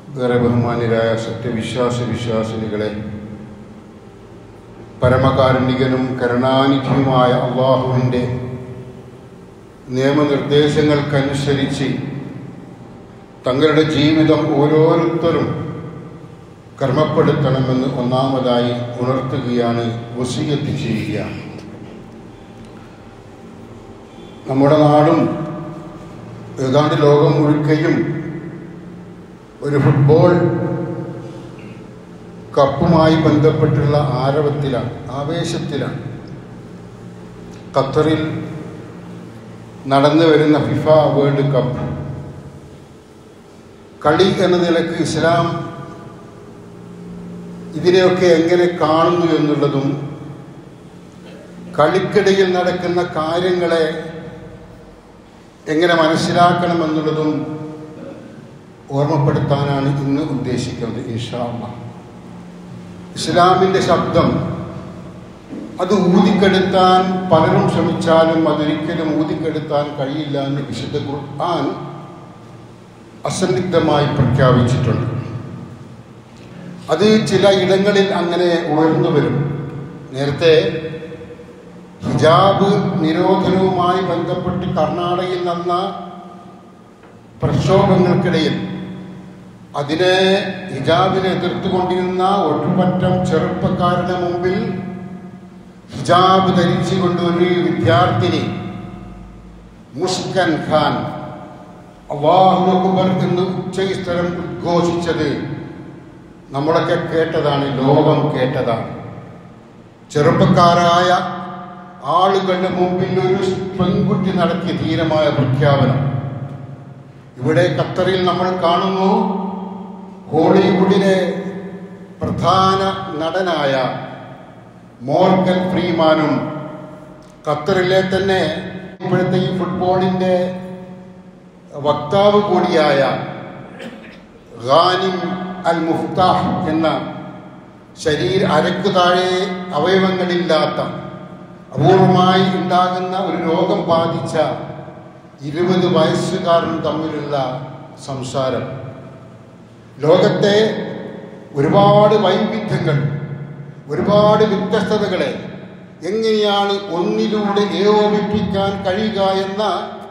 ഏറെ ബഹുമാന്യരായ സത്യവിശ്വാസിനികളെ, പരമകാരുണികനും കരുണാനിധിയുമായ അള്ളാഹുവിൻ്റെ നിയമനിർദ്ദേശങ്ങൾക്കനുസരിച്ച് തങ്ങളുടെ ജീവിതം ഓരോരുത്തരും കർമ്മപ്പെടുത്തണമെന്ന് ഒന്നാമതായി ഉണർത്തുകയാണ്, വസിയ്യത്ത് ചെയ്യുകയാണ്. നമ്മുടെ നാടും ഏതാണ്ട് ലോകം മുഴുക്കയും ഒരു ഫുട്ബോൾ കപ്പുമായി ബന്ധപ്പെട്ടുള്ള ആരവത്തിലാണ്, ആവേശത്തിലാണ്. ഖത്തറിൽ നടന്നു വരുന്ന ഫിഫ വേൾഡ് കപ്പ് കളി എന്ന നിലക്ക് ഇസ്ലാം ഇതിനെയൊക്കെ എങ്ങനെ കാണുന്നു എന്നുള്ളതും കളിക്കിടയിൽ നടക്കുന്ന കാര്യങ്ങളെ എങ്ങനെ മനസ്സിലാക്കണമെന്നുള്ളതും ഓർമ്മപ്പെടുത്താനാണ് ഇന്ന് ഉദ്ദേശിക്കുന്നത്. ഇൻഷാ അല്ലാഹ് ഇസ്ലാമിൻ്റെ ശബ്ദം അത് ഊതിക്കെടുത്താൻ പലരും ശ്രമിച്ചാലും അതൊരിക്കലും ഊതിക്കെടുത്താൻ കഴിയില്ല എന്ന് വിശുദ്ധ ഖുർആൻ അസന്നിഗ്ധമായി പ്രഖ്യാപിച്ചിട്ടുണ്ട്. അത് ചില ഇടങ്ങളിൽ അങ്ങനെ ഉയർന്നു വരും. നേരത്തെ ഹിജാബ് നിരോധനവുമായി ബന്ധപ്പെട്ട് കർണാടകയിൽ നടന്ന പ്രക്ഷോഭങ്ങൾക്കിടയിൽ അതിനെ ഹിജാബിനെ എതിർത്തുകൊണ്ടിരുന്ന ഒട്ടുപറ്റം ചെറുപ്പക്കാരുടെ മുമ്പിൽ ഹിജാബ് ധരിച്ചുകൊണ്ട് ഒരു വിദ്യാർത്ഥിനി മുസ്കൻ ഖാൻ അല്ലാഹു അക്ബർ എന്ന് ഉച്ചസ്ഥലം ഉദ്ഘോഷിച്ചത് നമ്മളൊക്കെ കേട്ടതാണ്, ലോകം കേട്ടതാണ്. ചെറുപ്പക്കാരായ ആളുകളുടെ മുമ്പിൽ ഒരു പെൺകുട്ടി നടത്തിയ ധീരമായ പ്രഖ്യാപനം. ഇവിടെ ഖത്തറിൽ നമ്മൾ കാണുന്നു, ഹോളിവുഡിലെ പ്രധാന നടനായ മോർഗൻ ഫ്രീമാനും ഖത്തറിലെ തന്നെ ഇപ്പോഴത്തെ ഈ ഫുട്ബോളിൻ്റെ വക്താവ് കൂടിയായ ഗാനിം അൽ മുഫ്താഹ് എന്ന അരക്കു താഴെ അവയവങ്ങളില്ലാത്ത അപൂർവമായി ഉണ്ടാകുന്ന ഒരു രോഗം ബാധിച്ച 20 വയസ്സുകാരും തമ്മിലുള്ള സംസാരം ലോകത്തെ ഒരുപാട് വൈവിധ്യങ്ങൾ, ഒരുപാട് വ്യത്യസ്തതകളെ എങ്ങനെയാണ് ഒന്നിലൂടെ ഏകോപിപ്പിക്കാൻ കഴിയുക എന്ന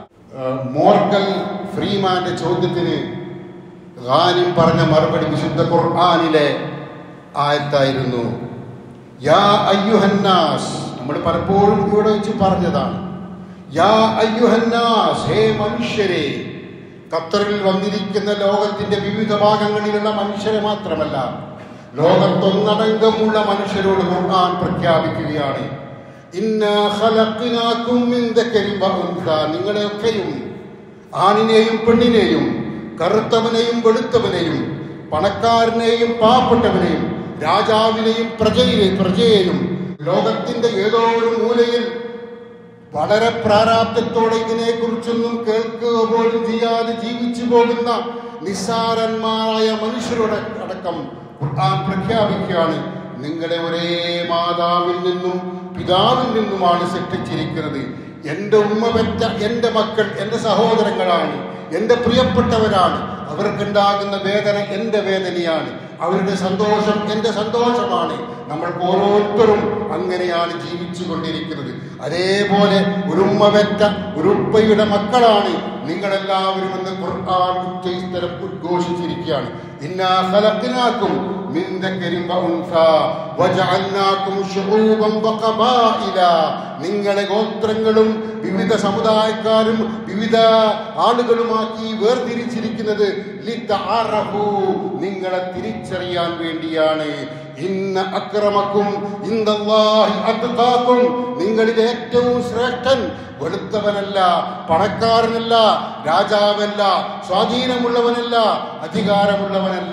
മോർഗൻ ഫ്രീമാന്റെ ചോദ്യത്തിന് ഗാനിം പറഞ്ഞ മറുപടി വിശുദ്ധ ഖുർആനിലെ ആയത്തായിരുന്നു. യാ അയ്യുഹന്നാസ്, നമ്മൾ പലപ്പോഴും ഇവിടെ വെച്ച് പറഞ്ഞതാണ്. യാ അയ്യുഹന്നാസ്, ഹേ മനുഷ്യരെ. ഖത്തറിൽ വന്നിരിക്കുന്ന ലോകത്തിന്റെ വിവിധ ഭാഗങ്ങളിലുള്ള മനുഷ്യരെ മാത്രമല്ല, ലോകത്തൊന്നടങ്കമുള്ള മനുഷ്യരോട് ഖുർആൻ പ്രഖ്യാപിക്കുകയാണ്, ഇന്നാ ഖലഖ്നാകും മിൻ ദക്കരിൻ വ ഉൻസാ, നിങ്ങളെയൊക്കെയും ആണിനെയും പെണ്ണിനെയും കറുത്തവനെയും വെളുത്തവനെയും പണക്കാരനെയും പാവപ്പെട്ടവനെയും രാജാവിനെയും പ്രജയെയും ലോകത്തിന്റെ ഏതോ ഒരു മൂലയിൽ വളരെ പ്രാരാബ്ധത്തോടെ ഇതിനെക്കുറിച്ചൊന്നും കേൾക്കുക പോലും ചെയ്യാതെ ജീവിച്ചു പോകുന്ന നിസ്സാരന്മാരായ മനുഷ്യരുടെ അടക്കം ഖുർആൻ പ്രഖ്യാപിക്കുകയാണ്, നിങ്ങളെ ഒരേ മാതാവിൽ നിന്നും പിതാവിൽ നിന്നുമാണ് സൃഷ്ടിച്ചിരിക്കുന്നത്. എൻ്റെ ഉമ്മ പെറ്റ എൻ്റെ മക്കൾ എൻ്റെ സഹോദരങ്ങളാണ്, എൻ്റെ പ്രിയപ്പെട്ടവരാണ്. അവർക്കുണ്ടാകുന്ന വേദന എൻ്റെ വേദനയാണ്, അവരുടെ സന്തോഷം എൻ്റെ സന്തോഷമാണ്. നമ്മൾക്ക് ഓരോരുത്തരും അങ്ങനെയാണ് ജീവിച്ചു കൊണ്ടിരിക്കുന്നത്. അതേപോലെ ഒരു ഉമ്മ പെറ്റ ഒരു ഉപ്പയുടെ മക്കളാണ് നിങ്ങളെല്ലാവരും എന്ന് ഖുർആൻ ഉച്ചസ്ഥലം ഉദ്ഘോഷിച്ചിരിക്കുകയാണ്. ഇന്നാ ഖലഖ്നാകും മിൻ ദക്കരിൻ വ ഉൻസാ വജഅൽനാകും ശുഊബൻ വഖബാഇല, നിങ്ങളെ ഗോത്രങ്ങളും വിവിധ സമുദായക്കാരും വിവിധ ആളുകളുമാക്കി വേർതിരിച്ചിരിക്കുന്നത് ലിതഅറഫു, നിങ്ങളെ തിരിച്ചറിയാൻ വേണ്ടിയാണ്. ഇന്ന അക്രമക്കും ഇൻദല്ലാഹി അത്ഖാകും, നിങ്ങളിൽ ഏറ്റവും ശ്രേഷ്ഠൻ വെളുത്തവനല്ല, പണക്കാരനല്ല, രാജാവല്ല, സ്വാധീനമുള്ളവനല്ല, അധികാരമുള്ളവനല്ല,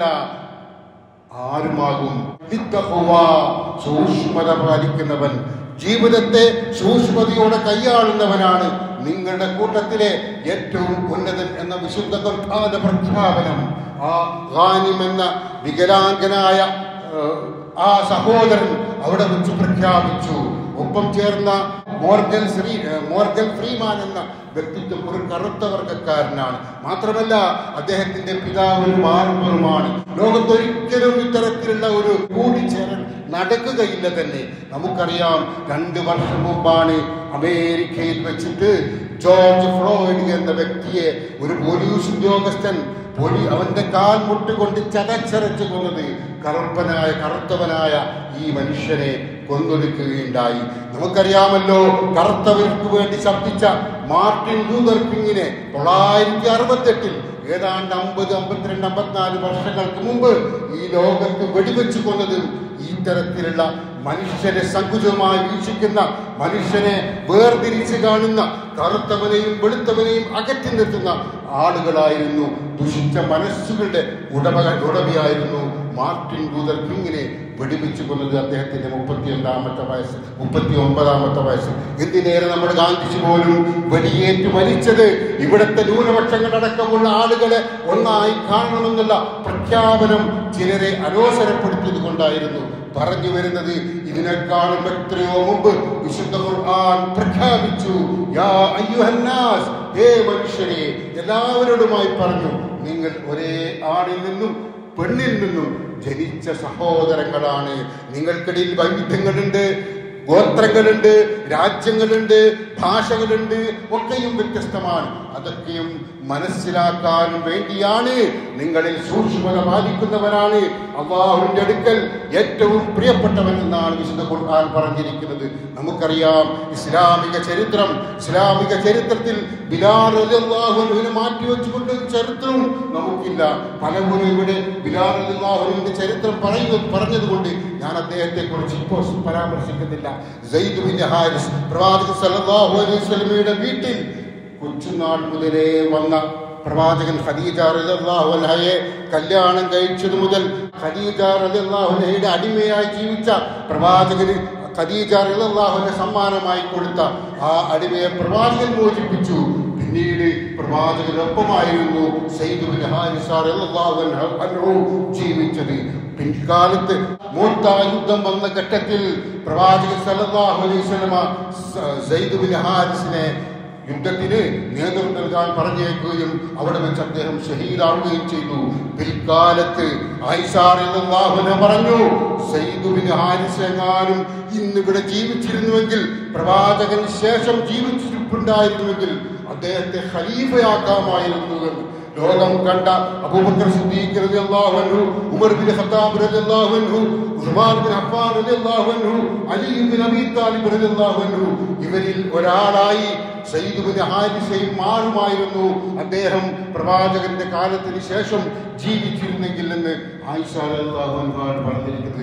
ആരുമാകും സൂക്ഷ്മത പാലിക്കുന്നവൻ, ജീവിതത്തെ സൂക്ഷ്മതയോടെ കൈയാളുന്നവനാണ് നിങ്ങളുടെ കൂട്ടത്തിലെ ഏറ്റവും ഉന്നതൻ എന്ന വിശുദ്ധ ഖുർആന്റെ പ്രഖ്യാപനം ആ ഗാനിം എന്ന വികലാംഗനായ ആ സഹോദരൻ അവിടെ വെച്ച് പ്രഖ്യാപിച്ചു. ഒപ്പം ചേർന്ന മോർഗൻ ഫ്രീമാൻ എന്ന വ്യക്തിത്വം ഒരു കറുത്ത വർഗക്കാരനാണ്. മാത്രമല്ല അദ്ദേഹത്തിന്റെ പിതാവ് ഒരു ബാർബറുമാണ്. ലോകത്തൊരിക്കലും ഇത്തരത്തിലുള്ള ഒരു കൂടിച്ചേരൽ നടക്കുകയില്ല തന്നെ. നമുക്കറിയാം 2 വർഷം മുമ്പാണ് അമേരിക്കയിൽ വെച്ചിട്ട് ജോർജ് ഫ്ലോയ്ഡ് എന്ന വ്യക്തിയെ ഒരു പോലീസ് ഉദ്യോഗസ്ഥൻ അവന്റെ കാൽ മുട്ടുകൊണ്ട് ചതച്ചരച്ച് കൊന്നത് കറുത്തവനായ ഈ മനുഷ്യനെ കൊന്നൊടുക്കുകയുണ്ടായി. നമുക്കറിയാമല്ലോ, കറുത്തവർക്ക് വേണ്ടി ശബ്ദിച്ച മാർട്ടിൻ ലൂതർ കിങ്ങിനെ 1968 ഏതാണ്ട് 50, 52, 54 വർഷങ്ങൾക്ക് മുമ്പ് ഈ ലോകത്ത് വെടിവെച്ച് കൊന്നത് ഇത്തരത്തിലുള്ള മനുഷ്യരെ സങ്കുചമായി വീക്ഷിക്കുന്ന, മനുഷ്യനെ വേർതിരിച്ച് കാണുന്ന, കറുത്തവനെയും വെളുത്തവനെയും അകറ്റി നിർത്തുന്ന ആളുകളായിരുന്നു. ദുഷിച്ച മനസ്സുകളുടെ ഉടമയായിരുന്നു മാർട്ടിൻ ലൂതർ കിങ്ങിനെ വെടിവെച്ച് കൊന്നത് അദ്ദേഹത്തിന്റെ 39-ാമത്തെ വയസ്സ്. എന്തിനേറെ നമ്മുടെ ഗാന്ധിജി പോലും വെടിയേറ്റ് മരിച്ചത് ഇവിടുത്തെ ന്യൂനപക്ഷങ്ങളടക്കമുള്ള ആളുകളെ ഒന്നായി കാണണമെന്നുള്ള പ്രഖ്യാപനം ചിലരെ അലോസരപ്പെടുത്തിയത് കൊണ്ടായിരുന്നു. പറഞ്ഞു വരുന്നത് ഇതിനേക്കാളും എത്രയോ മുമ്പ് വിശുദ്ധ ഖുർആൻ പ്രഖ്യാപിച്ചു, യാ അയ്യുഹന്നാസ്, ഹേ മനുഷ്യരെ, എല്ലാവരോടുമായി പറഞ്ഞു, നിങ്ങൾ ഒരേ ആണിൽ നിന്നും പെണ്ണിൽ നിന്നും ജനിച്ച സഹോദരങ്ങളാണ്. നിങ്ങൾക്കിടയിൽ വൈവിധ്യങ്ങളുണ്ട്, ഗോത്രങ്ങളുണ്ട്, രാജ്യങ്ങളുണ്ട്, ഭാഷകളുണ്ട്, ഒക്കെയും വ്യത്യസ്തമാണ്. അതൊക്കെയും മനസ്സിലാക്കാൻ വേണ്ടിയാണ് നിങ്ങളിൽ സൂക്ഷ്മത പാലിക്കുന്നവരാണ് അല്ലാഹുവിന്റെ അടുക്കൽ ഏറ്റവും പ്രിയപ്പെട്ടവൻ എന്നാണ് വിശുദ്ധ ഖുർആൻ പറഞ്ഞിരിക്കുന്നത്. നമുക്കറിയാം ഇസ്ലാമിക ചരിത്രത്തിൽ ബിലാൽ റളിയല്ലാഹു അൻഹുവിനെ മാറ്റിവെച്ചുകൊണ്ട് ചരിത്രവും നമുക്കില്ല. പലപ്പോഴും ഇവിടെ ബിലാൽ റളിയല്ലാഹു അൻഹുവിന്റെ ചരിത്രം പറഞ്ഞതുകൊണ്ട് ഞാൻ അദ്ദേഹത്തെ കുറിച്ച് ഇപ്പോൾ പരാമർശിക്കുന്നില്ല. സെയ്ദ് ബിൻ ഹാരിസ് പ്രവാചകൻ സല്ലല്ലാഹു അലൈഹി വസല്ലമയുടെ വീട്ടിൽ കൊച്ചുനാൾ മുതലേ വന്ന പ്രവാചകൻ ഖദീജ റളിയല്ലാഹു അൻഹയെ കല്യാണം കഴിച്ചത് മുതൽ ഖദീജ റളിയല്ലാഹു അൻഹയുടെ അടിമയായി ജീവിച്ച പ്രവാചകന് ഖദീജ റളിയല്ലാഹു അൻഹ സമ്മാനമായി കൊടുത്ത ആ അടിമയെ പ്രവാചകൻ മോചിപ്പിച്ചു. പിന്നീട് പ്രവാചകനൊപ്പമായിരുന്നു സെയ്ദ് ബിൻ ഹാരിസ റളിയല്ലാഹു അൻഹു ജീവിച്ചത്. പിൻകാലത്ത് മൂത്ത യുദ്ധം വന്ന ഘട്ടത്തിൽ പ്രവാചകൻ സല്ലല്ലാഹു അലൈഹി വസല്ലമ സെയ്ദ് ബിൻ ഹാരിസിനെ യുദ്ധത്തിന് നേതൃത്വം നൽകാൻ പറഞ്ഞേക്കുകയും അവിടെ വെച്ച് അദ്ദേഹം ഷഹീദാവുകയും ചെയ്തു. പിൽക്കാലത്ത് ആയിഷ റളിയല്ലാഹു അൻഹ പറഞ്ഞു, സെയ്ദ് ബിൻ ഹാരിസ് എങ്ങാനും ഇന്നിവിടെ ജീവിച്ചിരുന്നുവെങ്കിൽ, പ്രവാചകന് ശേഷം ജീവിച്ചിരിപ്പുണ്ടായിരുന്നുവെങ്കിൽ അദ്ദേഹത്തെ ഖലീഫയാക്കാമായിരുന്നു എന്ന് ലോകം കണ്ട അബൂബക്കർ സിദ്ദീഖ് റളിയല്ലാഹു അൻഹു, ഉമർ ബിൻ ഖത്താബ് റളിയല്ലാഹു അൻഹു, ഉസ്മാൻ ബിൻ അഫ്ഫാൻ റളിയല്ലാഹു അൻഹു, അലി ബിൻ അബീ താലിബ് റളിയല്ലാഹു അൻഹു, ഇവരിൽ ഒരാളായി സെയ്ദ് ബിൻ ഹാരിസയും മാറുമായിരുന്നു അദ്ദേഹം പ്രവാചകന്റെ കാലത്തിന് ശേഷം ജീവിച്ചിരുന്നെങ്കിൽ എന്ന് ആയിഷ റളിയല്ലാഹു അൻഹ പറഞ്ഞിരിക്കുന്നത്.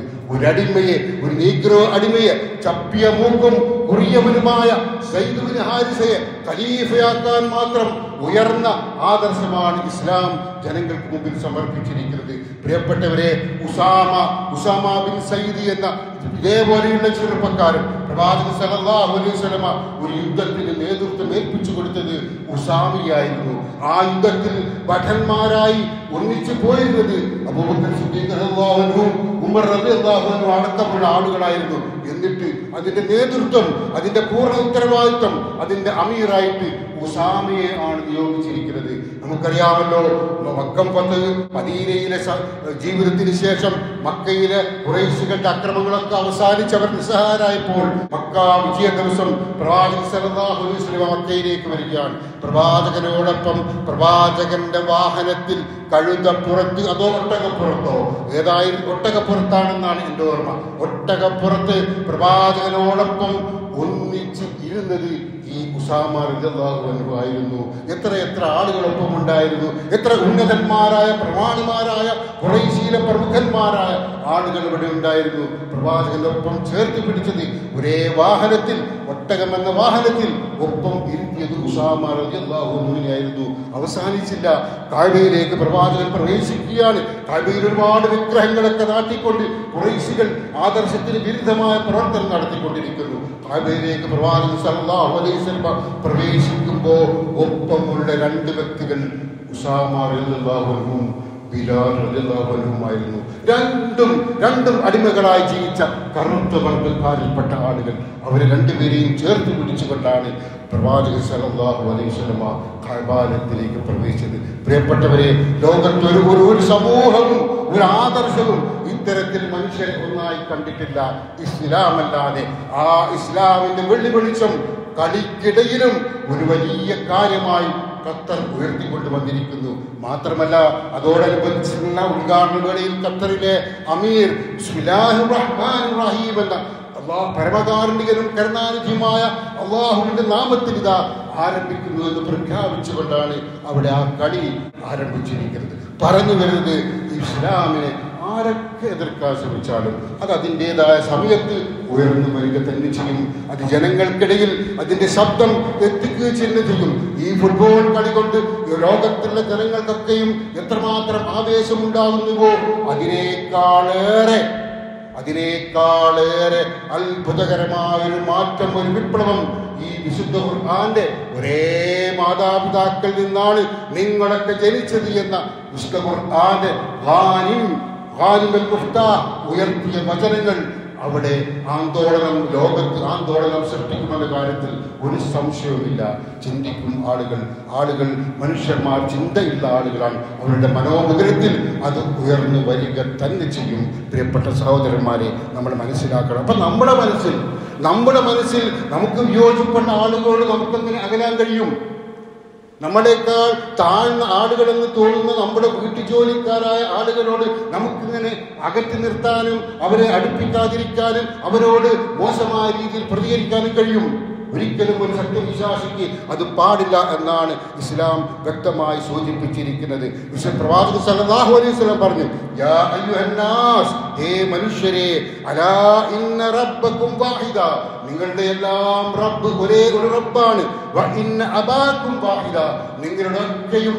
ഒരു നീഗ്രോ അടിമയെ ചപ്പിയ മൂക്കും കുറിയവനുമായ സെയ്ദ് ബിൻ ഹാരിസയെ ഖലീഫയാക്കാൻ മാത്രം ഉയർന്ന ആദർശമാണ് ഇസ്ലാം ജനങ്ങൾക്ക് മുമ്പിൽ സമർപ്പിച്ചിരിക്കുന്നത്. പ്രിയപ്പെട്ടവരെ, ഉസാമ ബിൻ സയ്യിദ് എന്ന ഇതേപോലെയുള്ള ചെറുപ്പക്കാരൻ പ്രവാചകൻ സല്ലല്ലാഹു അലൈഹി വസല്ലമ ഒരു യുദ്ധത്തിന് നേതൃത്വം ഏൽപ്പിച്ചു കൊടുത്തത് ഉസാമയായിരുന്നു. ആ യുദ്ധത്തിൽ ഭടന്മാരായി ഒന്നിച്ചു പോയിരുന്നത് അബൂബക്കർ സിദ്ദീഖ് റളിയല്ലാഹു അൻഹു, ഉമർ റളിയല്ലാഹു അൻഹു അടക്കമുള്ള ആളുകളായിരുന്നു. എന്നിട്ട് അതിന്റെ നേതൃത്വം, അതിന്റെ പൂർണ്ണ ഉത്തരവാദിത്വം, അതിന്റെ അമീറായിട്ട് ഉസാമയെ ആണ് നിയോഗിച്ചിരിക്കുന്നത്. നമുക്കറിയാമല്ലോ, മക്കം ഫത്ഹ്, മദീനയിലെ ജീവിതത്തിന് ശേഷം മക്കയിലെ ഖുറൈശികളുടെ അക്രമങ്ങളൊക്കെ അവസാനിച്ചവർ നിസ്സഹായരായപ്പോൾ മക്ക വിജയ ദിവസം പ്രവാചകൻ സല്ലല്ലാഹു അലൈഹി വസല്ലം മക്കയിലേക്ക് വരികയാണ്. പ്രവാചകനോടൊപ്പം പ്രവാചകന്റെ വാഹനത്തിൽ കഴുതപ്പുറത്ത്, അതോ ഒട്ടകപ്പുറത്തോ, ഏതായാലും ഒട്ടകപ്പുറത്താണെന്നാണ് എൻ്റെ ഓർമ്മ. ഒട്ടകപ്പുറത്ത് പ്രവാചകനോടൊപ്പം ഒന്നിച്ച് ഇരുന്നത് ഈ ഉസാമ റളിയല്ലാഹു അൻഹു ആയിരുന്നു. എത്ര ആളുകളൊപ്പം ഉണ്ടായിരുന്നു, എത്ര ഉന്നതന്മാരായ പ്രമാണിമാരായ ഖുറൈശിയിലെ പ്രമുഖന്മാരായ ആളുകൾ ഇവിടെ ഉണ്ടായിരുന്നു. പ്രവാചകനൊപ്പം ചേർത്ത് പിടിച്ചത് ഒരേ വാഹനത്തിൽ, ഒട്ടകമെന്ന വാഹനത്തിൽ ഒപ്പം ഇരുത്തിയത് ഉസാമ റളിയല്ലാഹു അൻഹുവിനെയായിരുന്നു. അവസാനിച്ചില്ല, കഅബയിലേക്ക് പ്രവാചകൻ പ്രവേശിക്കുകയാണ്. കഅബയിൽ ഒരുപാട് വിഗ്രഹങ്ങളൊക്കെ നാട്ടിക്കൊണ്ട് ഖുറൈശികൾ ആദർശത്തിന് വിരുദ്ധമായ പ്രവർത്തനം നടത്തിക്കൊണ്ടിരിക്കുന്നു. കഅബയിലേക്ക് പ്രവാചകൻ സല്ലല്ലാഹു അലൈഹി വസല്ലം പ്രവേശിക്കുമ്പോൾ ഒപ്പമുള്ള 2 വ്യക്തികൾ ഉസാമ റളിയല്ലാഹു അൻഹുവും ബിലാൽ റളിയല്ലാഹു അൻഹുമായിരുന്നു. രണ്ടും അടിമകളായി ജീവിച്ച കറുത്ത വർഗ്ഗക്കാരിൽപ്പെട്ട ആളുകൾ. അവരെ രണ്ടുപേരെയും ചേർത്ത് പിടിച്ചുകൊണ്ടാണ് പ്രവാചകൻ സല്ലല്ലാഹു അലൈഹി വസല്ലമ കഅബയിലേക്ക് പ്രവേശിച്ചത്. പ്രിയപ്പെട്ടവരെ, ലോകത്ത് ഒരു സമൂഹവും ഒരു ആദർശവും ഇത്തരത്തിൽ മനുഷ്യരെ ഒന്നായി കണ്ടിട്ടില്ല ഇസ്ലാമല്ലാതെ. ആ ഇസ്ലാമിന്റെ വെള്ളിവെളിച്ചം കളിക്കിടയിലും ഒരു വലിയ കാര്യമായി ഖത്തർ ഉയർത്തിക്കൊണ്ടുവന്നിരിക്കുന്നു. മാത്രമല്ല, അതോടനുബന്ധിച്ചുള്ള ഉദ്ഘാടന വേളയിൽ ഖത്തറിലെ അമീർ ബിസ്മില്ലാഹിർ റഹ്മാനിർ റഹീം എന്ന പരമകാരുണികനും കരുണാനിധിയുമായ അള്ളാഹുവിന്റെ നാമത്തിൽ ഇതാ ആരംഭിക്കുന്നു എന്ന് പ്രഖ്യാപിച്ചുകൊണ്ടാണ് അവിടെ ആ കളി ആരംഭിച്ചിരിക്കുന്നത്. പറഞ്ഞു വരുന്നത്, ഇസ്ലാമിനെ ആരൊക്കെ എതിർക്കാൻ ശ്രമിച്ചാലും അത് അതിൻ്റെതായ സമയത്ത് ഉയർന്നു വരിക തന്നെ ചെയ്യും. അത് ജനങ്ങൾക്കിടയിൽ അതിൻ്റെ ശബ്ദം എത്തിക്കുക തന്നെ ചെയ്യും. ഈ ഫുട്ബോൾ കളി കൊണ്ട് ലോകത്തുള്ള ജനങ്ങൾക്കൊക്കെയും എത്രമാത്രം ആവേശമുണ്ടാകുന്നുവോ അതിനേക്കാളേറെ അത്ഭുതകരമായൊരു മാറ്റം, ഒരു വിപ്ലവം ഈ വിശുദ്ധ ഖുർആന്റെ ഒരേ മാതാപിതാക്കളിൽ നിന്നാണ് നിങ്ങളൊക്കെ ജനിച്ചത് എന്ന വിശുദ്ധ ഖുർആന്റെ ഉയർത്തിയ വചനങ്ങൾ അവിടെ ലോകത്ത് ആന്തോളനം സൃഷ്ടിക്കുമെന്ന കാര്യത്തിൽ ഒരു സംശയവുമില്ല. ചിന്തിക്കും ആളുകൾ മനുഷ്യന്മാർ ചിന്തയുള്ള ആളുകളാണ്. അവരുടെ മനോമുഖരത്തിൽ അത് ഉയർന്നു വരിക തന്നെ ചെയ്യും. പ്രിയപ്പെട്ട സഹോദരന്മാരെ, നമ്മൾ മനസ്സിലാക്കണം. അപ്പൊ നമ്മുടെ മനസ്സിൽ നമുക്ക് വിയോജിപ്പെട്ട ആളുകളോട് നമുക്കെങ്ങനെ അകലാൻ കഴിയും? നമ്മളെക്കാൾ താഴ്ന്ന ആളുകളെന്ന് തോന്നുന്ന നമ്മുടെ വീട്ടുജോലിക്കാരായ ആളുകളോട് നമുക്കിങ്ങനെ അകറ്റി നിർത്താനും അവരെ അടുപ്പിക്കാതിരിക്കാനും അവരോട് മോശമായ രീതിയിൽ പ്രതികരിക്കാനും കഴിയും? ഒരിക്കലും ഒരു സത്യവിശ്വാസിക്ക് അത് പാടില്ല എന്നാണ് ഇസ്ലാം വ്യക്തമായി സൂചിപ്പിച്ചിരിക്കുന്നത്. പ്രവാചകൻ സല്ലല്ലാഹു അലൈഹി വസല്ലം പറഞ്ഞു, യാ അയ്യുഹന്നാസ്, ഹേ മനുഷ്യരെ, അലാ ഇന്ന റബ്ബക്കും വാഹിദ, നിങ്ങളുടെ എല്ലാം റബ്ബ് ഒരേ ഒരു റബ്ബാണ്. വ ഇന്ന അബാക്കും വാഹിദ, നിങ്ങളുടെയൊക്കെയും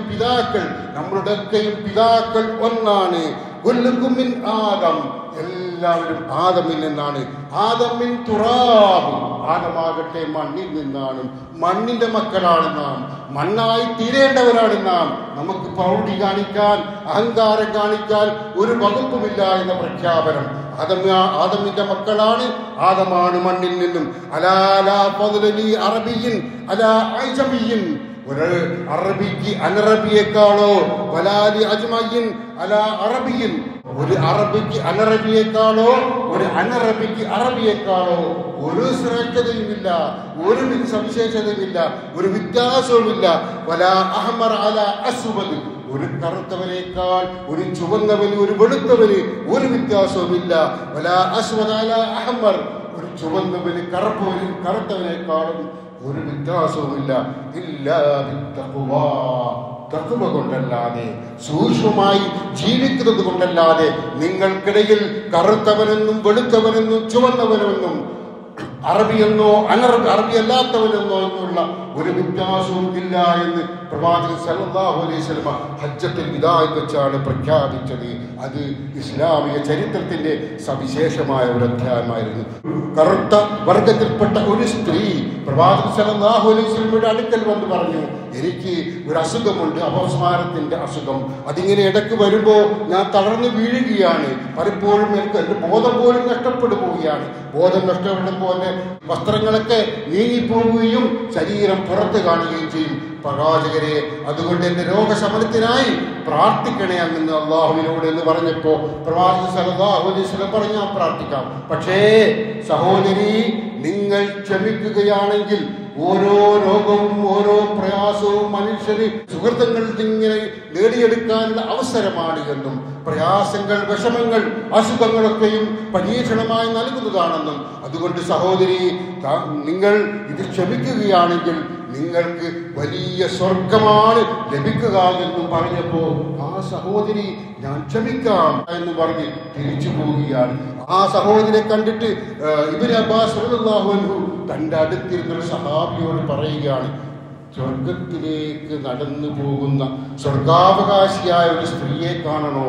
പിതാക്കൾ ഒന്നാണ്. കുല്ലുക്കും മിൻ ആദം, എല്ലാവരും ആദമിൽ നിന്നാണ്. ആദം മിൻ തുറാബ്, ആദമാകട്ടെ മണ്ണിൽ നിന്നാണ്. മണ്ണിന്റെ മക്കളാണ് നാം, മണ്ണായി തീരേണ്ടവരാണ് നാം. നമുക്ക് പ്രൗഢി കാണിക്കാൻ, അഹങ്കാരം കാണിക്കാൻ ഒരു വകുപ്പുമില്ല എന്ന പ്രഖ്യാപനം. ആദമിന്റെ മക്കളാണ്, ആദമാണ് മണ്ണിൽ നിന്നും. അലാ ഫദ്ലി അറബിയിൻ അലാ അജ്മിയിൻ, ഒരു അറബിക്ക് അനറബിയേക്കാളോ, വലാലി അജ്മയിൻ അലാ അറബിയിൻ, ഒരു അറബിക്ക് അനറബിയേക്കാളോ ഒരു അനറബിക്ക് അറബിയേക്കാളോ ഒരു ശ്രേഷ്ഠതയുമില്ല, ഒരു സവിശേഷതയുമില്ല, ഒരു വ്യത്യാസവുമില്ല. വലാ അഹ്മർ അലാ അസ്വദ്, ഒരു കറുത്തവനേക്കാൾ ഒരു ചുവന്നവന് ഒരു വെളുത്തവന് ഒരു വ്യത്യാസവുമില്ല. വലാ അസ്വദ് അലാ അഹ്മർ, ഒരു ചുവന്നവന് കറുത്തവനേക്കാളും ഒരു വ്യത്യാസവുമില്ല. ഇല്ലാ ബിത്തഖ്വാ, തഖ്വ കൊണ്ടല്ലാതെ, സൂക്ഷ്മമായി ജീവിക്കുന്നത് കൊണ്ടല്ലാതെ നിങ്ങൾക്കിടയിൽ കറുത്തവനെന്നും വെളുത്തവനെന്നും ചുവന്നവനെന്നും അറബിയെന്നോ അറബി അല്ലാത്തവനെന്നോ എന്നുള്ള ഒരു വ്യത്യാസവും ഇല്ല എന്ന് പ്രവാചകൻ സല്ലല്ലാഹു അലൈഹി വസല്ലം ഹജ്ജത്തുൽ വിദായിൽ വെച്ചാണ് പ്രഖ്യാപിച്ചത്. അത് ഇസ്ലാമിക ചരിത്രത്തിന്റെ സവിശേഷമായ ഒരു അധ്യായമായിരുന്നു. കറുത്ത വർഗത്തിൽപ്പെട്ട ഒരു സ്ത്രീ പ്രവാചകൻ സല്ലല്ലാഹു അലൈഹി വസല്ലമയുടെ അടുക്കൽ വന്ന് പറഞ്ഞു, എനിക്ക് ഒരു അസുഖമുണ്ട്, അപസ്മാരത്തിന്റെ അസുഖം. അതിങ്ങനെ ഇടയ്ക്ക് വരുമ്പോൾ ഞാൻ തളർന്നു വീഴുകയാണ്. പലപ്പോഴും എനിക്ക് എൻ്റെ ബോധം പോലും നഷ്ടപ്പെട്ടു പോവുകയാണ്. ബോധം നഷ്ടപ്പെടുമ്പോൾ വസ്ത്രങ്ങളൊക്കെ നീങ്ങിപ്പോവുകയും ശരീരം പുറത്ത് കാണുകയും ചെയ്യും. പ്രവാചകരെ, അതുകൊണ്ട് എൻ്റെ രോഗശമനത്തിനായി പ്രാർത്ഥിക്കണേ എന്ന് അള്ളാഹുവിനോട് എന്ന് പറഞ്ഞപ്പോൾ പ്രവാചകൻ സല്ലല്ലാഹു അലൈഹി വസല്ലം പറഞ്ഞു, ഞാൻ പ്രാർത്ഥിക്കാം. പക്ഷേ സഹോദരി, നിങ്ങൾ ക്ഷമിക്കുകയാണെങ്കിൽ ഓരോ രോഗവും ഓരോ പ്രയാസവും മനുഷ്യന് സുഹൃത്തുക്കൾ ഇങ്ങനെ നേടിയെടുക്കാനുള്ള അവസരമാണ് എന്നും പ്രയാസങ്ങൾ, വിഷമങ്ങൾ, അസുഖങ്ങളൊക്കെയും പരീക്ഷണമായി നൽകുന്നതാണെന്നും അതുകൊണ്ട് സഹോദരി, നിങ്ങൾ ഇത് ക്ഷമിക്കുകയാണെങ്കിൽ നിങ്ങൾക്ക് വലിയ സ്വർഗമാണ് ലഭിക്കുക എന്നും പറഞ്ഞപ്പോൾ ആ സഹോദരി ഞാൻ ക്ഷമിക്കാം എന്ന് പറഞ്ഞ് തിരിച്ചു പോവുകയാണ്. ആ സഹോദരിയെ കണ്ടിട്ട് ഇബ്നു അബ്ബാസ് റളിയല്ലാഹു അൻഹു തൻ്റെ അടുത്തിരുന്നൊരു സഹാബിയോട് പറയുകയാണ്, സ്വർഗത്തിലേക്ക് നടന്നു പോകുന്ന സ്വർഗാവകാശിയായ ഒരു സ്ത്രീയെ കാണണോ?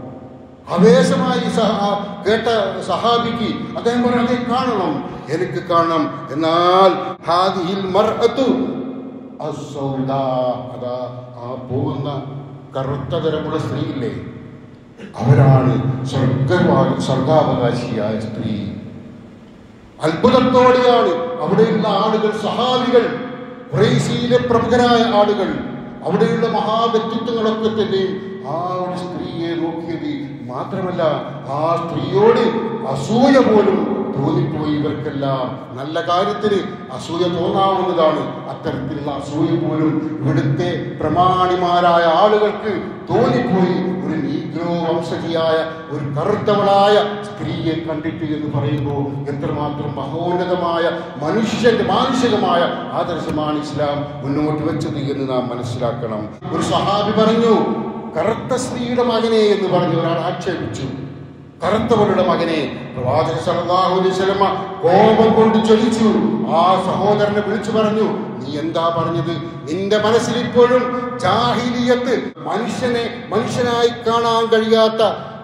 ആവേശമായി കേട്ട സഹാബിക്ക് അദ്ദേഹം പറഞ്ഞു, അതേ കാണണം, എനിക്ക് കാണണം. എന്നാൽ ഹാദിഹിൽ മർഅതു അസ്സൗദാ, അതാ ആ പോകുന്ന കറുത്ത തരമുള്ള സ്ത്രീയില്ലേ, അവരാണ് സ്വർഗാവകാശിയായ സ്ത്രീ. അത്ഭുതത്തോടെയാണ് അവിടെയുള്ള ആളുകൾ, സഹാബികൾ, ഖുറൈശിയിലെ പ്രമുഖരായ ആളുകൾ, അവിടെയുള്ള മഹാവ്യക്തിത്വങ്ങളൊക്കെ തന്നെയും ആ ഒരു സ്ത്രീയെ നോക്കിയത്. മാത്രമല്ല ആ സ്ത്രീയോട് അസൂയ പോലും തോന്നിപ്പോയി. ഇവർക്കെല്ലാം നല്ല കാര്യത്തിന് അസൂയ തോന്നാവുന്നതാണ്. അത്തരത്തിലുള്ള അസൂയ പോലും ഇവിടുത്തെ പ്രമാണിമാരായ ആളുകൾക്ക് തോന്നിപ്പോയി. ഒരു നീഗ്രോ വംശജയായ ഒരു കറുത്തവളായ സ്ത്രീയെ കണ്ടിട്ട് എന്ന് പറയുമ്പോൾ എത്രമാത്രം മഹോന്നതമായ മാനുഷികമായ ആദർശമാണ് ഇസ്ലാം മുന്നോട്ട് വെച്ചത് എന്ന് നാം മനസ്സിലാക്കണം. ഒരു സഹാബി പറഞ്ഞു, കറുത്ത സ്ത്രീയുടെ മകനെ എന്ന് പറഞ്ഞ് ഒരാൾ ആക്ഷേപിച്ചു. കറുത്തവരുടെ മകനെ. പ്രവാചകൻ സല്ലല്ലാഹു അലൈഹി വസല്ലം കോപം കൊണ്ട് ചൊല്ലിച്ചു. ആ സഹോദരനെ വിളിച്ചു പറഞ്ഞു, നീ എന്താ പറഞ്ഞത്? നിന്റെ മനസ്സിൽ ഇപ്പോഴും ജാഹിലിയത്ത്, മനുഷ്യനായി കാണാൻ കഴിയാത്ത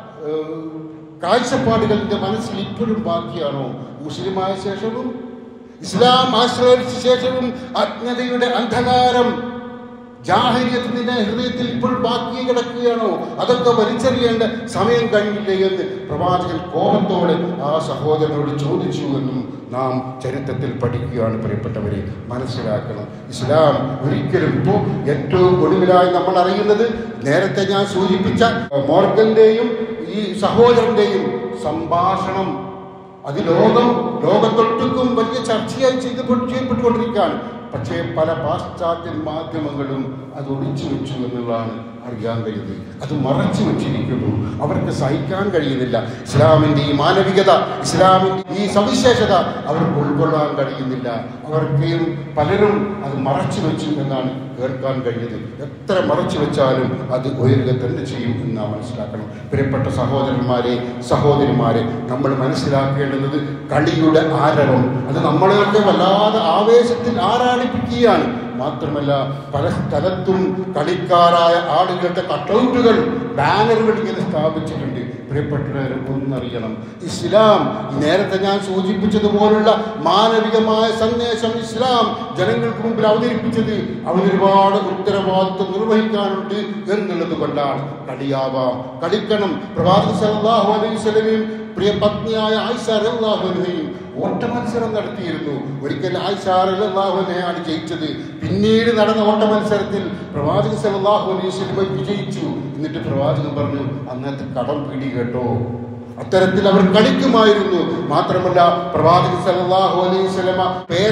കാഴ്ചപ്പാടുകൾ നിന്റെ മനസ്സിൽ ഇപ്പോഴും ബാക്കിയാണോ? മുസ്ലിമായ ശേഷവും ഇസ്ലാം ആശ്രയിച്ച ശേഷവും അജ്ഞതയുടെ അന്ധകാരം, ജാഹിലിയത്തിന്റെ ഹൃദയത്തിൽ ഇപ്പോൾ ബാക്കി കിടക്കുകയാണോ? അതൊക്കെ വലിച്ചെറിയേണ്ട സമയം കഴിഞ്ഞില്ലേ എന്ന് പ്രവാചകൻ കോപത്തോടെ ആ സഹോദരനോട് ചോദിച്ചു എന്നും നാം ചരിത്രത്തിൽ പഠിക്കുകയാണ്. പ്രിയപ്പെട്ടവരെ, മനസ്സിലാക്കണം, ഇസ്ലാം ഒരിക്കലും ഇപ്പോൾ ഏറ്റവും ഒടുവിലായി നമ്മൾ അറിയുന്നത് നേരത്തെ ഞാൻ സൂചിപ്പിച്ച മോർഗന്റെയും ഈ സഹോദരന്റെയും സംഭാഷണം. അത് ലോകത്തൊട്ടുക്കും വലിയ ചർച്ചയായി ചെയ്യപ്പെട്ടുകൊണ്ടിരിക്കുകയാണ്. പക്ഷേ പല പാശ്ചാത്യ മാധ്യമങ്ങളും അത് ഒളിച്ചു വെച്ചു എന്നുള്ളതാണ് അറിയാൻ കഴിയുന്നത്. അത് മറച്ചു വെച്ചിരിക്കുന്നു. അവർക്ക് സഹിക്കാൻ കഴിയുന്നില്ല. ഇസ്ലാമിൻ്റെ ഈ മാനവികത, ഇസ്ലാമിൻ്റെ ഈ സവിശേഷത അവർക്ക് ഉൾക്കൊള്ളാൻ കഴിയുന്നില്ല. അവർക്കും പലരും അത് മറച്ചു വെച്ചു എന്നാണ് കേൾക്കാൻ കഴിയുന്നത്. എത്ര മറച്ചു വെച്ചാലും അത് ഉയരുക തന്നെ ചെയ്യും എന്ന് നാം മനസ്സിലാക്കണം. പ്രിയപ്പെട്ട സഹോദരന്മാരെ, സഹോദരിമാരെ, നമ്മൾ മനസ്സിലാക്കേണ്ടുന്നത് കളിയുടെ ആരവം അത് നമ്മളെയൊക്കെ വല്ലാതെ ആവേശത്തിൽ ആരാണിപ്പിക്കുകയാണ്. മാത്രമല്ല പല സ്ഥലത്തും കളിക്കാരായ ആളുകളുടെ കട്ടൗട്ടുകൾ, ബാനറുകൾ ഇങ്ങനെ സ്ഥാപിച്ചിട്ടുണ്ട്. പ്രിയപ്പെട്ടവരെ, ഒന്നറിയണം, ഇസ്ലാം നേരത്തെ ഞാൻ സൂചിപ്പിച്ചതുപോലുള്ള മാനവികമായ സന്ദേശം ഇസ്ലാം ജനങ്ങൾക്ക് മുമ്പിൽ അവതരിപ്പിച്ചത് അവനൊരുപാട് ഉത്തരവാദിത്വം നിർവഹിക്കാനുണ്ട് എന്നുള്ളത് കൊണ്ടാണ്. കളിയാവാം, കളിക്കണം. പ്രവാചകൻ സല്ലല്ലാഹു അലൈഹി വസല്ലമയും പ്രിയ പത്നിയായ ആയിഷ റളിയല്ലാഹു അൻഹയും ഓട്ട മത്സരം നടത്തിയിരുന്നു. ഒരിക്കൽ ആയിഷ റളിയല്ലാഹു അൻഹയാണ് ജയിച്ചത്. പിന്നീട് നടന്ന ഓട്ട മത്സരത്തിൽ പ്രവാചകൻ സല്ലല്ലാഹു അലൈഹി വസല്ലം വിജയിച്ചു. എന്നിട്ട് പ്രവാചകൻ പറഞ്ഞു, അന്നത്തെ കടം പിടി കേട്ടോ. അത്തരത്തിൽ അവർ കളിക്കുമായിരുന്നു. മാത്രമല്ല പ്രവാചകൻ സല്ലല്ലാഹു അലൈഹി വസല്ലം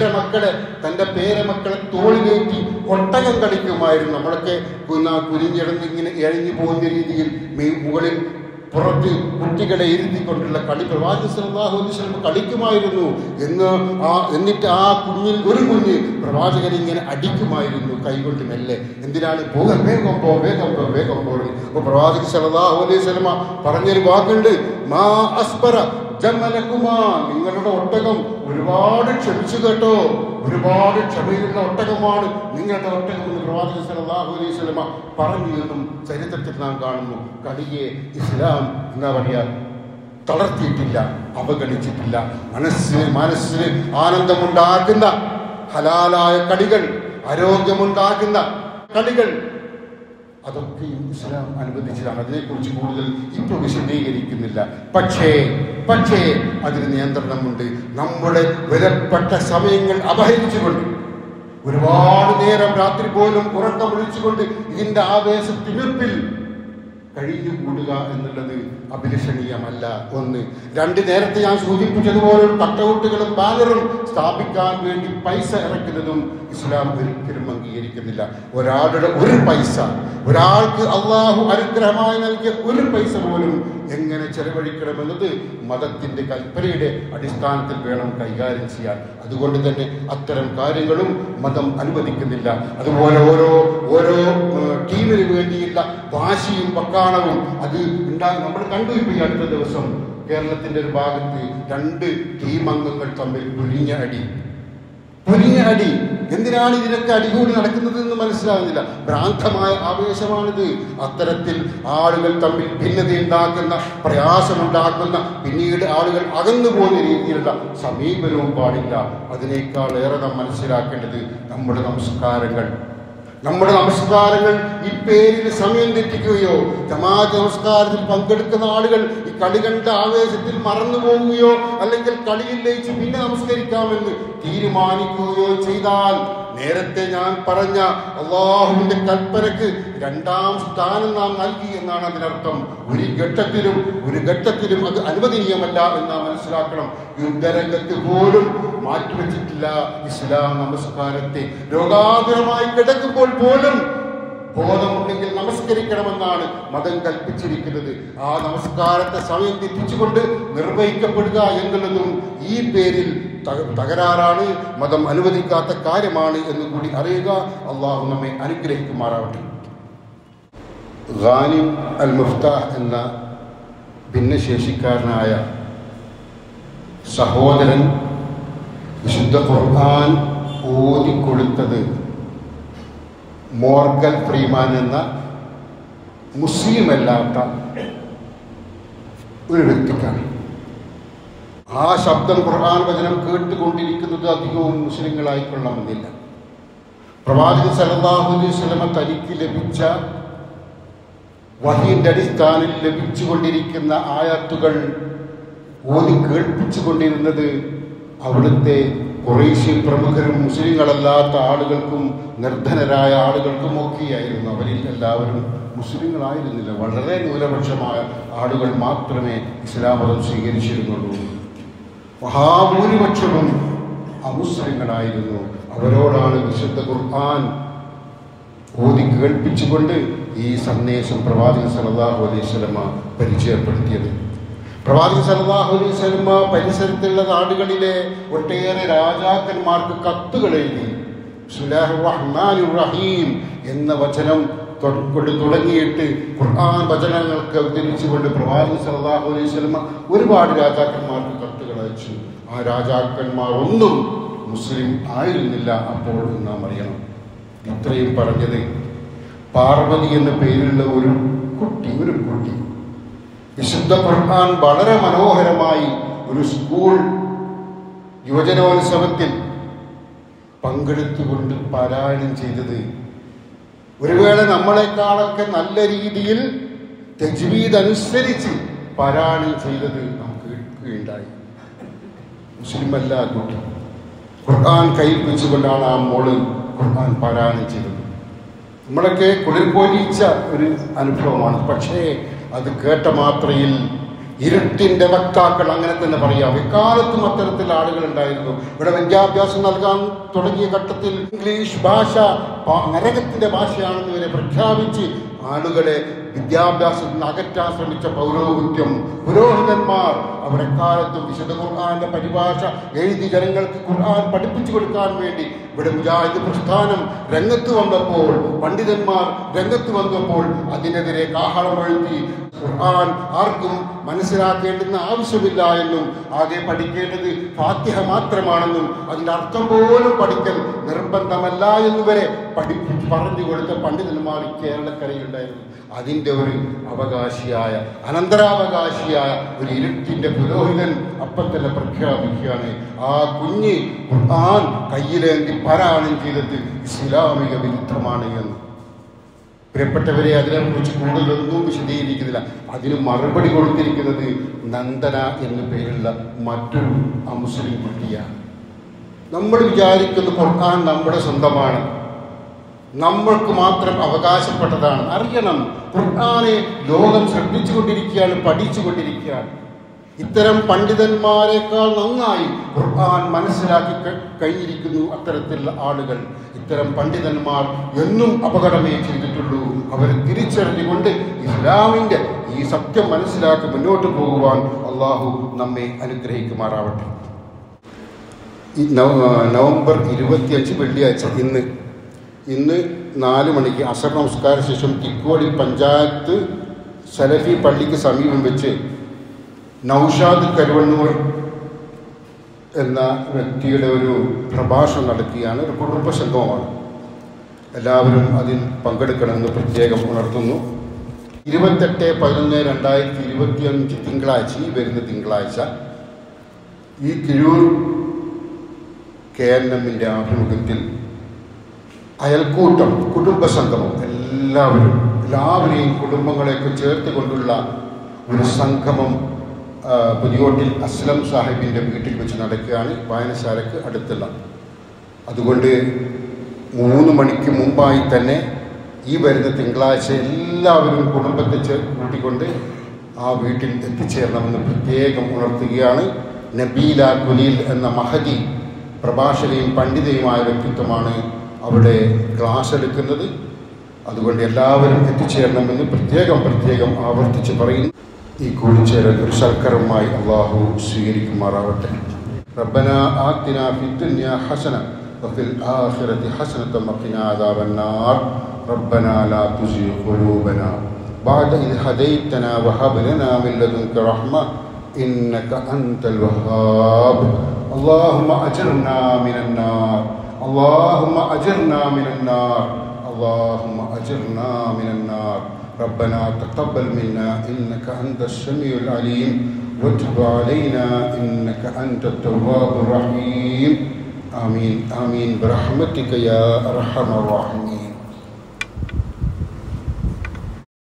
തന്റെ പേരമക്കളെ തോളിലേറ്റി ഒട്ടകം കളിക്കുമായിരുന്നു. നമ്മളൊക്കെ കുനിഞ്ഞിടന്ന് ഇങ്ങനെ എഴഞ്ഞു പോകുന്ന രീതിയിൽ മുകളിൽ പുറത്ത് കുട്ടികളെ ഇരുത്തിക്കൊണ്ടുള്ള കളി പ്രവാചകൻ സല്ലല്ലാഹു അലൈഹി വസല്ലം കളിക്കുമായിരുന്നു. എന്നിട്ട് ആ ഒരു കുഞ്ഞ് പ്രവാചകൻ ഇങ്ങനെ അടിക്കുമായിരുന്നു കൈകൊണ്ട് മെല്ലെ. എന്തിനാണ്? വേഗം പോ. അപ്പോൾ പ്രവാചകൻ സല്ലല്ലാഹു അലൈഹി വസല്ലം പറഞ്ഞൊരു വാക്കുണ്ട്, മാ അസ്ബറ ജമലകുമാ, നിങ്ങളുടെ ഒട്ടകം ഒരുപാട് ക്ഷമിച്ചു കേട്ടോ, ഒരുപാട് ക്ഷമയുള്ള ഒട്ടകമാണ് നിങ്ങളുടെ ഒട്ടകം എന്ന് പ്രവാചകൻ സല്ലല്ലാഹു അലൈഹി വസല്ലം പറഞ്ഞു എന്നും ചരിത്രത്തിൽ നാം കാണുന്നു. കളിയെ ഇസ്ലാം എന്താ പറയുക, തളർത്തിയിട്ടില്ല, അവഗണിച്ചിട്ടില്ല. മനസ്സിന് ആനന്ദമുണ്ടാക്കുന്ന ഹലാലായ കളികൾ, ആരോഗ്യമുണ്ടാക്കുന്ന കളികൾ, അതൊക്കെ ഇസ്ലാം അനുവദിച്ചതാണ്. അതിനെക്കുറിച്ച് കൂടുതൽ ഇപ്പോൾ വിശദീകരിക്കുന്നില്ല. പക്ഷേ അതിന് നിയന്ത്രണമുണ്ട്. നമ്മുടെ വിലപ്പെട്ട സമയങ്ങൾ അപഹരിച്ചുകൊണ്ട്, ഒരുപാട് നേരം രാത്രി പോലും ഉറക്കം വിളിച്ചുകൊണ്ട് ഇതിന്റെ ആവേശത്തിമിർപ്പിൽ കഴിഞ്ഞുകൂടുക എന്നുള്ളത് അഭിലഷണീയമല്ല. ഒന്ന്. രണ്ട്, നേരത്തെ ഞാൻ സൂചിപ്പിച്ചതുപോലെ കട്ടൗട്ടുകളും ബാനറും സ്ഥാപിക്കാൻ വേണ്ടി പൈസ ഇറക്കുന്നതും ഇസ്ലാം ഒരിക്കലും അംഗീകരിക്കുന്നില്ല. ഒരാളുടെ ഒരു പൈസ, ഒരാൾക്ക് അള്ളാഹു അനുഗ്രഹമായി നൽകിയ ഒരു പൈസ പോലും എങ്ങനെ ചെലവഴിക്കണമെന്നത് മതത്തിന്റെ കൽപ്പനയുടെ അടിസ്ഥാനത്തിൽ വേണം കൈകാര്യം ചെയ്യാൻ. അതുകൊണ്ട് തന്നെ അത്തരം കാര്യങ്ങളും മതം അനുവദിക്കുന്നില്ല. അതുപോലെ ഓരോ ടീമിന് വേണ്ടിയുള്ള വാശിയും പക്കാണവും അത് നമ്മൾ കണ്ടു. ഇപ്പോൾ ഈ അടുത്ത ദിവസം കേരളത്തിന്റെ ഒരു ഭാഗത്ത് 2 ടീം അംഗങ്ങൾ തമ്മിൽ പൊരിഞ്ഞ അടി. എന്തിനാണ് ഇതിനൊക്കെ അടികൂടി നടക്കുന്നത് എന്ന് മനസ്സിലാകുന്നില്ല. ഭ്രാന്തമായ ആവേശമാണിത്. അത്തരത്തിൽ ആളുകൾ തമ്മിൽ ഭിന്നതയുണ്ടാക്കുന്ന, പ്രയാസമുണ്ടാക്കുന്ന, പിന്നീട് ആളുകൾ അകന്നു പോകുന്ന രീതിയിലുള്ള സമീപനവും പാടില്ല. അതിനേക്കാൾ ഏറെ നാം മനസ്സിലാക്കേണ്ടത് നമ്മുടെ സംസ്കാരങ്ങൾ, നമ്മുടെ നമസ്കാരങ്ങൾ ഈ പേരിൽ സമയം തെറ്റിക്കുകയോ ജമാഅത്ത് നമസ്കാരത്തിൽ പങ്കെടുക്കുന്ന ആളുകൾ ഈ കളി കണ്ട ആവേശത്തിൽ മറന്നു പോവുകയോ അല്ലെങ്കിൽ കളിയിൽ ലയിച്ച് പിന്നെ നമസ്കരിക്കാമെന്ന് തീരുമാനിക്കുകയോ ചെയ്താൽ നേരത്തെ ഞാൻ പറഞ്ഞ അല്ലാഹുവിന്റെ കൽപ്പനക്ക് രണ്ടാം സ്ഥാനം നാം നൽകി എന്നാണ് അതിനർത്ഥം. ഒരു ഘട്ടത്തിലും അത് അനുവദനീയമല്ല എന്ന് നാം മനസ്സിലാക്കണം. യുദ്ധരംഗത്ത് പോലും മാറ്റിവെച്ചിട്ടില്ല ഇസ്ലാം നമസ്കാരത്തെ. രോഗാതുരമായി കിടക്കുമ്പോൾ പോലും ബോധമുണ്ടെങ്കിൽ നമസ്കരിക്കണമെന്നാണ് മതം കൽപ്പിച്ചിരിക്കുന്നത്. ആ നമസ്കാരത്തെ സമയം തെറ്റിച്ചുകൊണ്ട് നിർവഹിക്കപ്പെടുക എന്നുള്ളതും ഈ പേരിൽ തകരാറാണ്, മതം അനുവദിക്കാത്ത കാര്യമാണ് എന്ന് കൂടി അറിയുക. അള്ളാഹു നമ്മെ അനുഗ്രഹിക്കുമാറാവട്ടെ. ഗാനിം അൽ മുഫ്താഹ് എന്ന ഭിന്നശേഷിക്കാരനായ സഹോദരൻ വിശുദ്ധ ഖുർആൻ ഓതിക്കൊടുത്തത് മോർഗൻ ഫ്രീമാൻ എന്ന മുസ്ലിം അല്ലാത്ത ഒരു വ്യക്തിക്കാണ്. ആ ശബ്ദം ഖുർആൻ വചനം കേട്ടുകൊണ്ടിരിക്കുന്നത് അധികവും മുസ്ലിങ്ങളായിക്കൊള്ളണമെന്നില്ല. പ്രവാചകൻ സല്ലല്ലാഹു അലൈഹി വസല്ലമ തനിക്ക് ലഭിച്ച വഹീന്റെ അടിസ്ഥാനത്തിൽ ലഭിച്ചുകൊണ്ടിരിക്കുന്ന ആയത്തുകൾ ഓതി കേൾപ്പിച്ചുകൊണ്ടിരുന്നത് അവിടുത്തെ ഖുറൈശി പ്രമുഖരും മുസ്ലിങ്ങളല്ലാത്ത ആളുകൾക്കും നിർധനരായ ആളുകൾക്കും ഒക്കെയായിരുന്നു. അവരിൽ എല്ലാവരും മുസ്ലിങ്ങളായിരുന്നില്ല. വളരെ ന്യൂനപക്ഷമായ ആളുകൾ മാത്രമേ ഇസ്ലാം മതം സ്വീകരിച്ചിരുന്നുള്ളൂ. മഹാഭൂരിപക്ഷവും അമുസ്ലിങ്ങളായിരുന്നു. അവരോടാണ് വിശുദ്ധ ഖുർആൻ ഓതി കേൾപ്പിച്ചുകൊണ്ട് ഈ സന്ദേശം പ്രവാചകൻ സല്ലല്ലാഹു അലൈഹി വസല്ലമ പരിചയപ്പെടുത്തിയത്. പ്രവാചകൻ സല്ലല്ലാഹു അലൈഹി വസല്ലമ പരിസരത്തുള്ള നാടുകളിലെ ഒട്ടേറെ രാജാക്കന്മാർക്ക് കത്തുകൾ എഴുതി. ബിസ്മില്ലാഹിർ റഹ്മാനിർ റഹീം എന്ന വചനം കൊണ്ട് തുടങ്ങിയിട്ട് ഖുർആൻ വചനങ്ങൾക്ക് ഉദ്ധരിച്ചുകൊണ്ട് പ്രവാചകൻ സല്ലല്ലാഹു അലൈഹി വസല്ലമ ഒരുപാട് രാജാക്കന്മാർക്ക് കത്തുകൾ അയച്ചു. ആ രാജാക്കന്മാർ ഒന്നും മുസ്ലിം ആയിരുന്നില്ല. അപ്പോൾ നാം അറിയണം. ഇത്രയും പറഞ്ഞത് പാർവതി എന്ന പേരിലുള്ള ഒരു കുട്ടി വിശുദ്ധ ഖുർആൻ വളരെ മനോഹരമായി ഒരു സ്കൂൾ യുവജനോത്സവത്തിൽ പങ്കെടുത്തുകൊണ്ട് പാരായണം ചെയ്തത് ഒരു വേള നമ്മളെക്കാളൊക്കെ നല്ല രീതിയിൽ തജ്വീദ് അനുസരിച്ച് പാരായണം ചെയ്തത് നാം കേൾക്കുകയുണ്ടായി. മുസ്ലിമല്ല കുട്ടി. ഖുർആൻ കയ്യിൽ വെച്ചുകൊണ്ടാണ് ആ മോള് ഖുർആൻ പാരായണം ചെയ്തത്. നമ്മളൊക്കെ കുളിർപോലിച്ച ഒരു അനുഭവമാണ്. പക്ഷേ അത് കേട്ട മാത്രയിൽ ഇരുട്ടിന്റെ വക്താക്കൾ, അങ്ങനെ തന്നെ പറയാം, എക്കാലത്തും അത്തരത്തിൽ ആളുകൾ ഉണ്ടായിരുന്നു. ഇവിടെ വിദ്യാഭ്യാസം നൽകാൻ തുടങ്ങിയ ഘട്ടത്തിൽ ഇംഗ്ലീഷ് ഭാഷ നരകത്തിന്റെ ഭാഷയാണെന്ന് വരെ പ്രഖ്യാപിച്ച് ആളുകളെ വിദ്യാഭ്യാസത്തിൽ നിന്ന് അകറ്റാൻ ശ്രമിച്ച പുരോഹിതന്മാർ അവർ എക്കാലത്തും വിശുദ്ധ ഖുർആന്റെ പരിഭാഷ എഴുതി ജനങ്ങൾക്ക് ഖുർആൻ പഠിപ്പിച്ചു കൊടുക്കാൻ വേണ്ടി ഇവിടെ മുജാഹിദ് പ്രസ്ഥാനം രംഗത്ത് വന്നപ്പോൾ, പണ്ഡിതന്മാർ രംഗത്ത് വന്നപ്പോൾ അതിനെതിരെ കാഹളം എഴുതി ഖുർആൻ ആർക്കും മനസ്സിലാക്കേണ്ടുന്ന ആവശ്യമില്ല എന്നും ആകെ പഠിക്കേണ്ടത് ഫാത്തിഹ മാത്രമാണെന്നും അതിൻ്റെ അർത്ഥം പോലും പഠിക്കൽ നിർബന്ധമല്ല എന്നുവരെ പറഞ്ഞു കൊടുത്ത പണ്ഡിതന്മാർ കേരളക്കരയിലുണ്ടായിരുന്നു. അതിൻ്റെ ഒരു അവകാശിയായ അനന്തരാവകാശിയായ ഒരു ഇരുട്ടിൻ്റെ പുരോഹിതൻ അപ്പം തന്നെ പ്രഖ്യാപിക്കുകയാണ് ആ കുഞ്ഞ് ഖുർആൻ കയ്യിലേന്തി പാരായണം ചെയ്തത് ഇസ്ലാമിക വിരുദ്ധമാണ് എന്ന്. പ്രിയപ്പെട്ടവരെ, അതിനെക്കുറിച്ച് കൂടുതലൊന്നും വിശദീകരിക്കുന്നില്ല. അതിന് മറുപടി കൊടുത്തിരിക്കുന്നത് നന്ദന എന്നു പേരുള്ള മറ്റൊരു അമുസ്ലിം കുട്ടിയാണ്. നമ്മൾ വിചാരിക്കുന്ന ഖുർആൻ നമ്മുടെ സ്വന്തമാണ്, നമ്മൾക്ക് മാത്രം അവകാശപ്പെട്ടതാണ്. അറിയണം, ഖുർആനെ ലോകം ശ്രദ്ധിച്ചുകൊണ്ടിരിക്കുകയാണ്, പഠിച്ചുകൊണ്ടിരിക്കുകയാണ്. ഇത്തരം പണ്ഡിതന്മാരെക്കാൾ നന്നായി ഖുർആൻ മനസ്സിലാക്കി കഴിഞ്ഞിരിക്കുന്നു അത്തരത്തിലുള്ള ആളുകൾ. ഇത്തരം പണ്ഡിതന്മാർ എന്നും അപകടമേ ചെയ്തിട്ടുള്ളൂ. അവർ തിരിച്ചറിഞ്ഞുകൊണ്ട് ഇസ്ലാമിൻ്റെ ഈ സത്യം മനസ്സിലാക്കി മുന്നോട്ട് പോകുവാൻ അള്ളാഹു നമ്മെ അനുഗ്രഹിക്കുമാറാവട്ടെ. നവംബർ 25 വെള്ളിയാഴ്ച ഇന്ന് 4 മണിക്ക് അസർ നമസ്കാര ശേഷം തിക്കോടി പഞ്ചായത്ത് സലഫി പള്ളിക്ക് സമീപം വെച്ച് നൗഷാദ് കരുവണ്ണൂർ എന്ന വ്യക്തിയുടെ ഒരു പ്രഭാഷണം നടത്തിയാണ്. ഒരു കുടുംബ സംഗമമാണ്. എല്ലാവരും അതിൽ പങ്കെടുക്കണമെന്ന് പ്രത്യേകം ഉണർത്തുന്നു. 28/11/2025 തിങ്കളാഴ്ച, ഈ വരുന്ന തിങ്കളാഴ്ച ഈ കിഴൂർ KNM ആഭിമുഖ്യത്തിൽ അയൽക്കൂട്ടം, കുടുംബസംഗമം, എല്ലാവരെയും കുടുംബങ്ങളെയൊക്കെ ചേർത്ത് കൊണ്ടുള്ള ഒരു സംഗമം പുതിയോട്ടിൽ അസ്ലം സാഹിബിൻ്റെ വീട്ടിൽ വെച്ച് നടക്കുകയാണ്, വായനശാലയ്ക്ക് അടുത്തുള്ള. അതുകൊണ്ട് 3 മണിക്ക് മുമ്പായി തന്നെ ഈ വരുന്ന തിങ്കളാഴ്ച എല്ലാവരും കുടുംബത്തെ കൂട്ടിക്കൊണ്ട് ആ വീട്ടിൽ എത്തിച്ചേരണമെന്ന് പ്രത്യേകം ഉണർത്തുകയാണ്. നബീല കുലീൽ എന്ന മഹദി പ്രഭാഷകയും പണ്ഡിതയുമായ വ്യക്തിത്വമാണ് അവിടെ ക്ലാസ് എടുക്കുന്നത്. അതുകൊണ്ട് എല്ലാവരും എത്തിച്ചേരണമെന്ന് പ്രത്യേകം ആവർത്തിച്ച് പറയുന്നു. ഈ കൂടിച്ചേരൽ ഒരു സൽക്കരമായി അള്ളാഹു സ്വീകരിക്കുമാറാവട്ടെ. റബ്ബന ആതിനാ ഫിദ്ദുനിയ ഹസന വഫിൽ ആഖിറതി ഹസനത വഖിനാ അദാബന്നാർ. റബ്ബന ലാ തുസിഗ് ഖുലൂബനാ ബഅദ ഇദ് ഹദൈതനാ വഹബ് ലനാ മിൻ ലദുൻക റഹ്മ ഇന്നക അൻതൽ വഹ്ഹാബ്. اللهم أجرنا من النار، اللهم أجرنا من النار، اللهم أجرنا من النار. ربنا تقبل منا إنك أنت السميع العليم وتب علينا إنك أنت التواب الرحيم. آمين آمين برحمتك يا أرحم الراحمين.